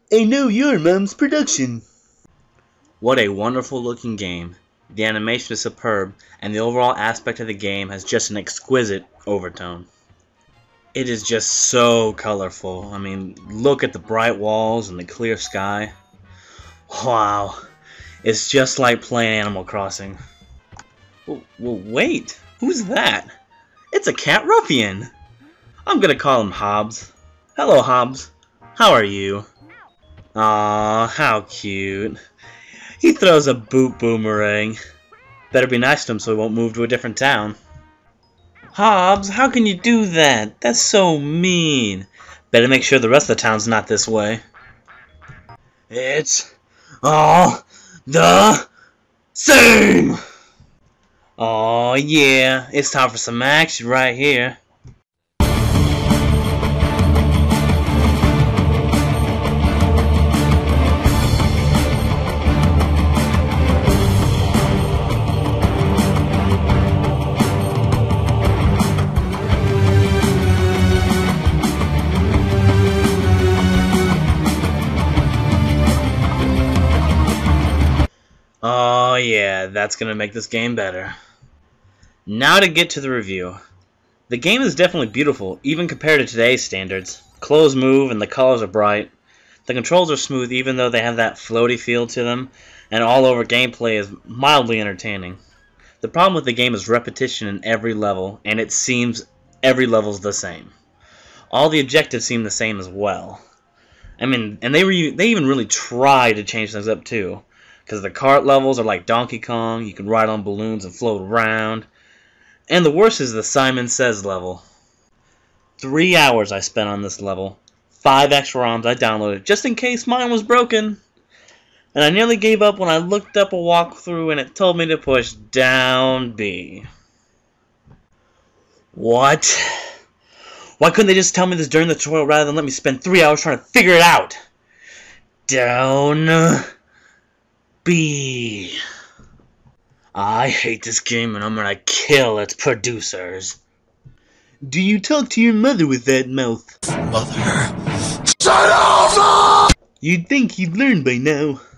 A Know Your Mom's production. What a wonderful looking game. The animation is superb, and the overall aspect of the game has just an exquisite overtone. It is just so colorful. I mean, look at the bright walls and the clear sky. Wow, it's just like playing Animal Crossing. Well, wait, who's that? It's a cat ruffian. I'm gonna call him Hobbs. Hello, Hobbs. How are you? Aw, how cute. He throws a boot boomerang. Better be nice to him so he won't move to a different town. Hobbs, how can you do that? That's so mean. Better make sure the rest of the town's not this way. It's all the same! Oh yeah, it's time for some action right here. Oh yeah, that's gonna make this game better. Now to get to the review. The game is definitely beautiful, even compared to today's standards. Clothes move and the colors are bright. The controls are smooth even though they have that floaty feel to them, and all-over gameplay is mildly entertaining. The problem with the game is repetition in every level, and it seems every level's the same. All the objectives seem the same as well. I mean, and they even really try to change things up too. Because the cart levels are like Donkey Kong, you can ride on balloons and float around. And the worst is the Simon Says level. 3 hours I spent on this level. 5 extra ROMs I downloaded just in case mine was broken. And I nearly gave up when I looked up a walkthrough and it told me to push down B. What? Why couldn't they just tell me this during the tutorial rather than let me spend 3 hours trying to figure it out? Down B. I hate this game and I'm gonna kill its producers. Do you talk to your mother with that mouth? Mother, shut up! You'd think he'd learn by now.